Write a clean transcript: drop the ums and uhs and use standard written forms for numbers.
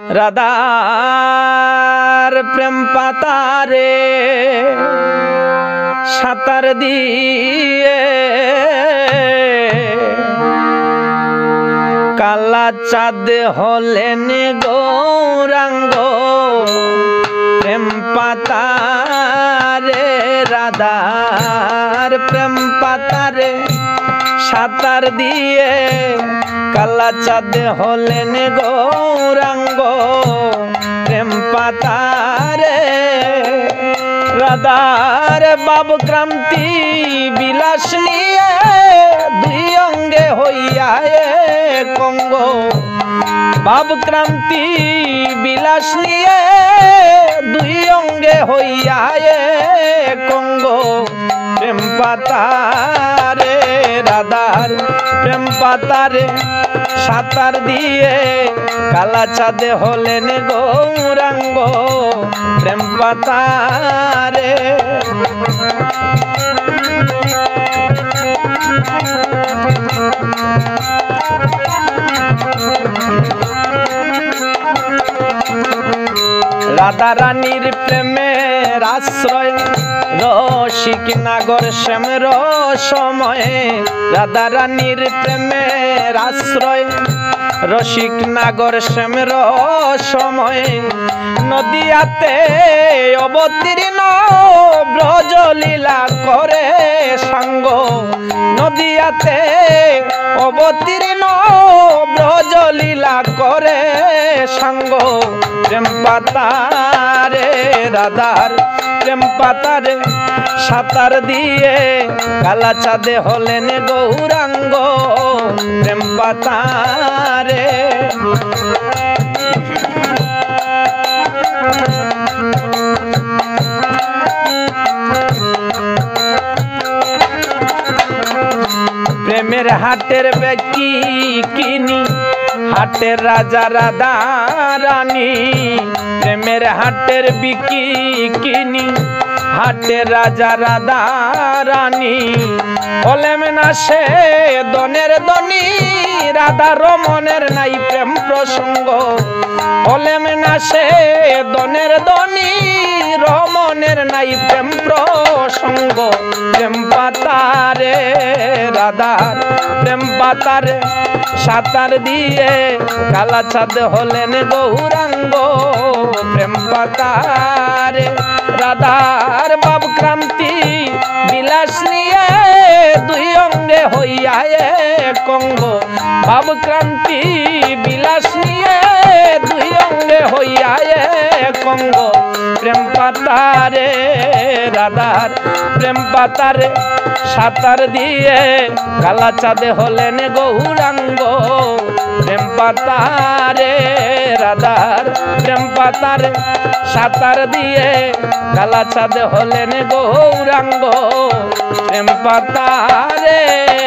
রাধার প্রেম পাতারে সাঁতার দিয়ে কালা চাঁদ হলেন গৌরাঙ্গ প্রেম পাতারে রাধার প্রেম পাতারে সাঁতার দিয়ে কালা চাঁদ হলেন গৌরাঙ্গ প্রেম পাতারে রাধার বাব ক্রান্তি বিলাস নিয়ে দুই অঙ্গে হইয়া কঙ্গ বাব ক্রান্তি বিলাস নিয়ে দুই অঙ্গে হইয়া কঙ্গ প্রেম পাতারে রাধার প্রেম পাতারে সাঁতার দিয়ে কালা চাঁদে হলেন গৌরাঙ্গ প্রেম পাতারে রাধা রানীর প্রেমের আশ্রয় রসিক নাগর শ্যামের সময়ে রাধা রানীর প্রেমের আশ্রয় রসিক নাগর শ্যামের সময়ে নদিয়াতে অবতীর্ণ ব্রজলীলা করে সাঙ্গ নদিয়াতে অবতীর্ণ ব্রজলীলা করে সাঙ্গ প্রেম পাতারে রাধার প্রেম পাতারে সাঁতার দিয়ে কালা চাঁদে হলেন গৌরাঙ্গ প্রেম পাতারে প্রেমের হাটের ব্যক্তি কিনি হাটের রাজা রাধা রানী প্রেমের হাটের বিকি কিনি হাটের রাজা রাধা রানী হলেম না সে দনের দনি রাধা রমনের নাই প্রেম প্রসঙ্গ হলেম না সে দনের দনি রমনের নাই প্রেম প্রসঙ্গ প্রেম পাতারে রাধার প্রেম পাতারে সাঁতার দিয়ে কালা চাঁদ হলেন গৌরাঙ্গ প্রেম পাতারে রাধার বাব ক্রান্তি বিলাস নিয়ে দুই অঙ্গে হইয়া কঙ্গ বাব ক্রান্তি বিলাস নিয়ে দুই অঙ্গে হইয়া কঙ্গ প্রেম পাতারে রাধার প্রেম পাতারে সাঁতার দিয়ে কালা চাঁদে হলেন গৌরাঙ্গ প্রেম পাতারে রাধার প্রেম পাতারে সাঁতার দিয়ে কালা চাঁদে হলেন গৌরাঙ্গ প্রেম পাতারে।